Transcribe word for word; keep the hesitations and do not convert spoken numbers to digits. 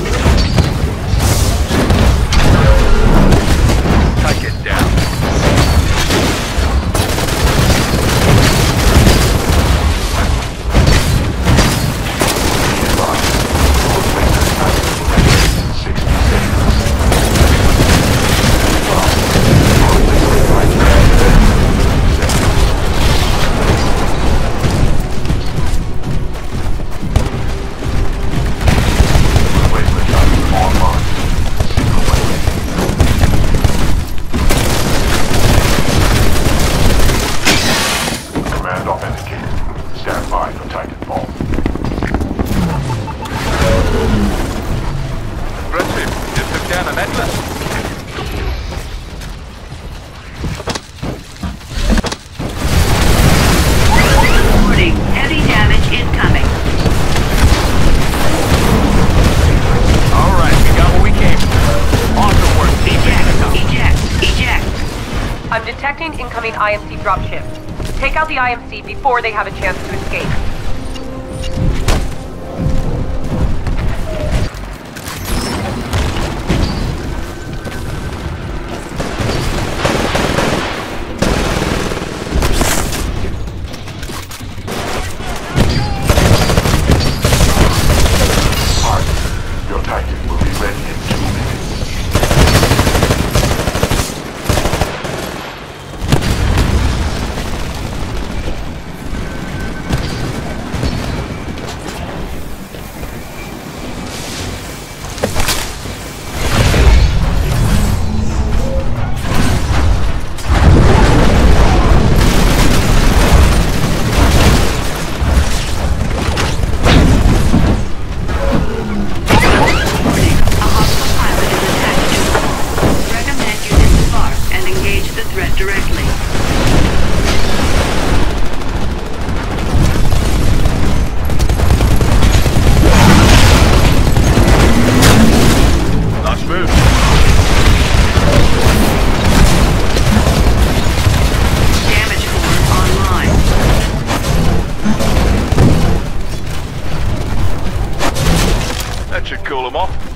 Take it down. Stand by for Titanfall. Impressive. Just took down an Atlas. Warning, heavy damage incoming. All right, we got what we came for. Awesome work, team. Eject, eject, eject. I'm detecting incoming I M C dropship. Take out the I M C before they have a chance to escape. Alright, your Titan will be ready in two minutes. Directly. Nice move. Damage core online. That should cool them off.